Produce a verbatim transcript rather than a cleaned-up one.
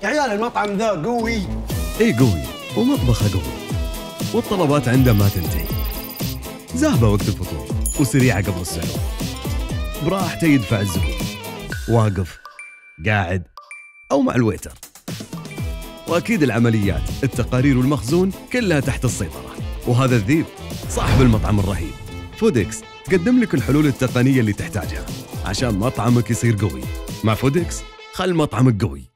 يا عيال المطعم ذا قوي. اي قوي ومطبخه قوي والطلبات عنده ما تنتهي. زاهبه وقت الفطور وسريعه قبل السحور. براحته يدفع الزبون واقف قاعد أو مع الويتر. وأكيد العمليات التقارير والمخزون كلها تحت السيطرة. وهذا الذيب صاحب المطعم الرهيب فودكس تقدم لك الحلول التقنية اللي تحتاجها عشان مطعمك يصير قوي. مع فودكس خل مطعمك قوي.